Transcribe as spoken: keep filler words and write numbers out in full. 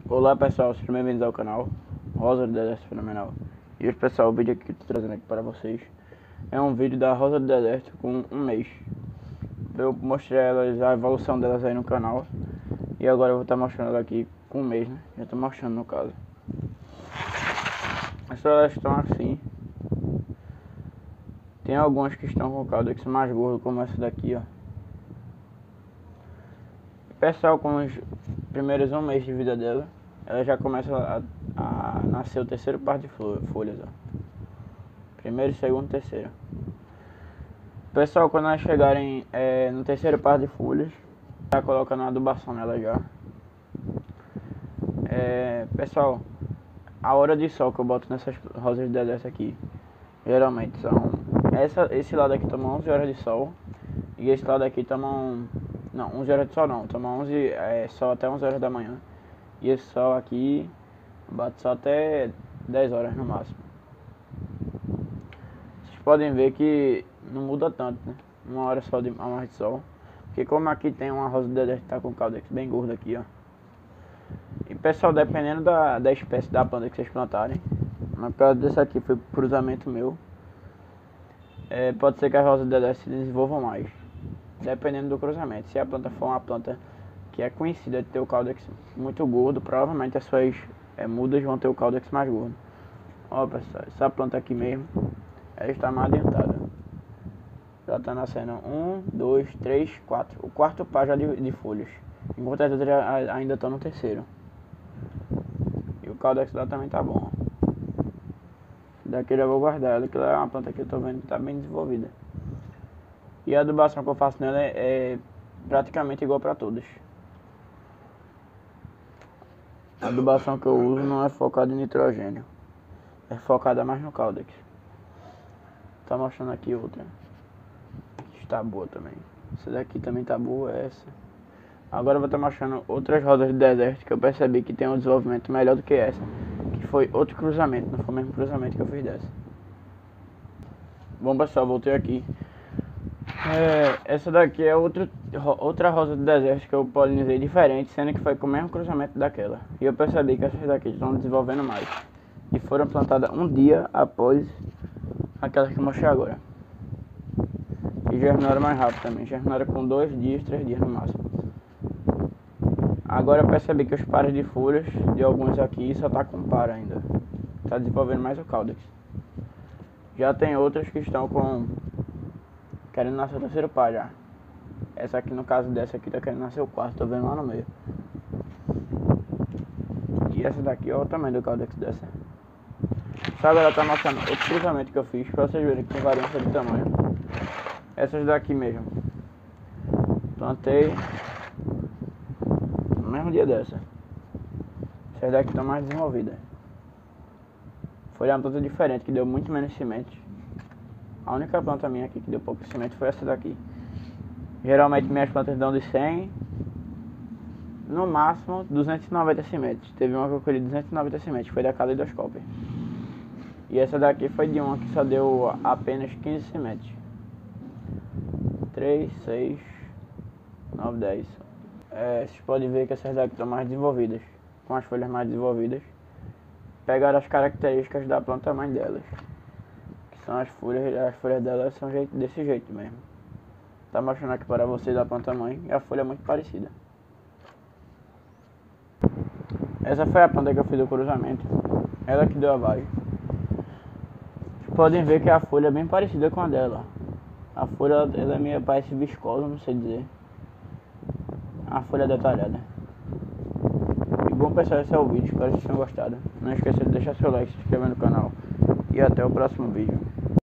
Olá pessoal, sejam bem-vindos ao canal Rosa do Deserto Fenomenal. E hoje pessoal, o vídeo que eu estou trazendo aqui para vocês é um vídeo da Rosa do Deserto com um mês. Eu mostrei elas, a evolução delas aí no canal. E agora eu vou estar mostrando ela aqui com um mês, né? Já estou mostrando no caso. As elas estão assim. Tem algumas que estão com o caudex mais gordo, como essa daqui, ó. Pessoal, com os primeiros um mês de vida dela, ela já começa a, a nascer o terceiro par de folhas, ó. Primeiro, segundo, terceiro. Pessoal, quando elas chegarem é, no terceiro par de folhas, já colocando a adubação nela já. É, pessoal, a hora de sol que eu boto nessas rosas de deserto aqui, geralmente são essa, esse lado aqui toma onze horas de sol e esse lado aqui toma um, não, onze horas de sol não, toma onze é, sol até onze horas da manhã. E esse sol aqui bate só até dez horas no máximo. Vocês podem ver que não muda tanto, né? Uma hora só de, a mais de sol. Porque como aqui tem uma rosa de deserto que tá com o caudex bem gordo aqui, ó. E pessoal, dependendo da, da espécie da planta que vocês plantarem, no caso desse aqui foi cruzamento meu, é, pode ser que as rosas de deserto se desenvolvam mais, dependendo do cruzamento. Se a planta for uma planta que é conhecida de ter o caudex muito gordo, provavelmente as suas é, mudas vão ter o caudex mais gordo. Ó pessoal, essa planta aqui mesmo, ela está mais adiantada. Já está nascendo um, dois, três, quatro. O quarto par já de, de folhas, enquanto as outras ainda estão no terceiro. E o caudex dela também tá bom. Daqui eu já vou guardar ela, que ela é uma planta que eu tô vendo que tá bem desenvolvida. E a adubação que eu faço nela é, é praticamente igual para todas. A adubação que eu uso não é focada em nitrogênio, é focada mais no caudex. Tá mostrando aqui outra, que está boa também. Essa daqui também tá boa, essa. Agora eu vou estar mostrando outras rosas de deserto que eu percebi que tem um desenvolvimento melhor do que essa, que foi outro cruzamento, não foi o mesmo cruzamento que eu fiz dessa. Bom pessoal, voltei aqui. É, essa daqui é outra, outra rosa de deserto que eu polinizei diferente, sendo que foi com o mesmo cruzamento daquela. E eu percebi que essas daqui estão desenvolvendo mais. E foram plantadas um dia após aquelas que eu mostrei agora. E germinaram mais rápido também, germinaram com dois dias, três dias no máximo. Agora eu percebi que os pares de folhas de alguns aqui só tá com par ainda. Tá desenvolvendo mais o caudex. Já tem outras que estão com querendo nascer o terceiro par já. Essa aqui, no caso dessa aqui, tá querendo nascer o quarto, tô vendo lá no meio. E essa daqui, ó o tamanho do caudex dessa. Só agora tá mostrando outro cruzamento que eu fiz, pra vocês verem que tem variância de tamanho. Essas daqui mesmo, plantei no mesmo dia dessa. Essas daqui estão mais desenvolvidas. Foi uma planta diferente, que deu muito menos semente. A única planta minha aqui que deu pouco semente foi essa daqui. Geralmente minhas plantas dão de cem, no máximo duzentos e noventa sementes. Teve uma que eu colhi duzentos e noventa sementes, foi da Kaleidoscope. E essa daqui foi de uma que só deu apenas quinze sementes. três, seis, nove, dez. É, vocês podem ver que essas daqui estão mais desenvolvidas, com as folhas mais desenvolvidas. Pegaram as características da planta mãe delas, que são as folhas, as folhas delas são jeito, desse jeito mesmo. Tá mostrando aqui para vocês a planta mãe e a folha é muito parecida. Essa foi a planta que eu fiz o cruzamento, ela que deu a vagem. Vocês podem ver que a folha é bem parecida com a dela. A folha ela é meio, parece viscosa, não sei dizer. A folha detalhada. E bom pessoal, esse é o vídeo, espero que vocês tenham gostado. Não esqueça de deixar seu like, se inscrever no canal. E até o próximo vídeo.